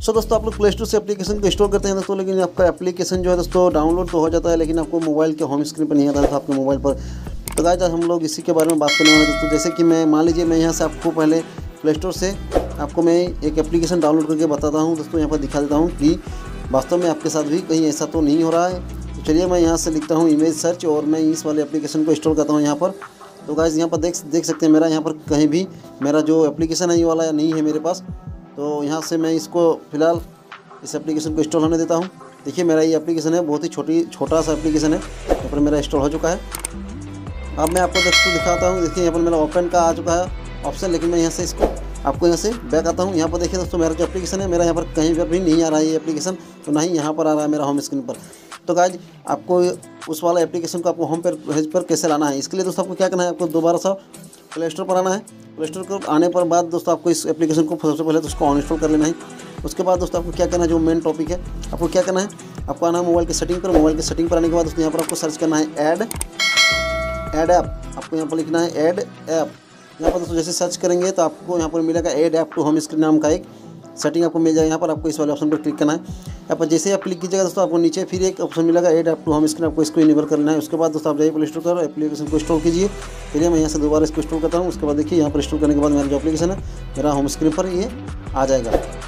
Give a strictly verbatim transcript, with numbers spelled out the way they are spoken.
सो दोस्तों आप लोग प्ले स्टोर से एप्लीकेशन को इंस्टॉल करते हैं दोस्तों, लेकिन आपका एप्लीकेशन जो है दोस्तों डाउनलोड तो हो जाता है, लेकिन आपको मोबाइल के होम स्क्रीन पर नहीं आता है आपके मोबाइल पर। तो गाइस आज हम लोग इसी के बारे में बात करने वाले हैं दोस्तों। जैसे कि मैं मान लीजिए मैं यहाँ से आपको पहले प्ले स्टोर से आपको मैं एक एप्लीकेशन डाउनलोड करके बताता हूँ दोस्तों, यहाँ पर दिखा देता हूँ कि वास्तव में आपके साथ भी कहीं ऐसा तो नहीं हो रहा है। तो चलिए मैं यहाँ से लिखता हूँ इमेज सर्च और मैं इस वाले एप्लीकेशन को इंस्टॉल करता हूँ यहाँ पर। तो गाइस यहाँ पर देख देख सकते हैं मेरा यहाँ पर कहीं भी मेरा जो एप्लीकेशन है ये वाला नहीं है मेरे पास। तो यहाँ से मैं इसको फ़िलहाल इस एप्लीकेशन को इंस्टॉल होने देता हूँ। देखिए मेरा ये एप्लीकेशन है, बहुत ही छोटी छोटा सा एप्लीकेशन है, यहाँ पर मेरा इंस्टॉल हो चुका है। अब मैं आपको दोस्तों दिखाता हूँ। देखिए यहाँ पर मेरा ओपन का आ चुका है ऑप्शन, लेकिन मैं यहाँ से इसको आपको यहाँ से बैक आता हूँ। यहाँ पर देखिए दोस्तों मेरा जो एप्लीकेशन है मेरा यहाँ पर कहीं पर भी नहीं आ रहा है ये एप्लीकेशन, तो ना ही यहाँ पर आ रहा है मेरा होम स्क्रीन पर। तो गाइस आपको उस वाला एप्लीकेशन को आपको होम पेज पर कैसे लाना है, इसके लिए दोस्तों आपको क्या करना है, आपको दोबारा सा प्ले स्टोर पर आना है। प्ले स्टोर पर आने पर बाद दोस्तों आपको इस एप्लीकेशन को सबसे पहले तो उसको अनइंस्टॉल कर लेना है। उसके बाद दोस्तों आपको क्या करना है, जो मेन टॉपिक है आपको क्या करना है, आपको आना है मोबाइल की सेटिंग पर। मोबाइल की सेटिंग पर आने के बाद दोस्तों यहाँ पर आपको सर्च करना है ऐड ऐड ऐप। आपको यहाँ पर लिखना है ऐड ऐप। यहाँ पर दोस्तों जैसे सर्च करेंगे तो आपको यहाँ पर मिलेगा add app to home screen नाम का एक सेटिंग आपको मिल जाएगा। यहाँ पर आपको इस वाले ऑप्शन पर क्लिक करना है। यहाँ पर जैसे आप क्लिक कीजिएगा दोस्तों आपको नीचे फिर एक ऑप्शन मिलेगा add app to home screen, आपको इसको इनेबल करना है। उसके बाद दोस्तों आप जाइए प्ले स्टोर पर एप्लीकेशन को इंस्टॉल कीजिए। चलिए मैं यहाँ से दोबारा इसको इंस्टॉल करता हूँ। उसके बाद देखिए यहाँ पर इंस्टॉल करने के बाद मेरा जो एप्लीकेशन है मेरा होम स्क्रीन पर ये आ जाएगा।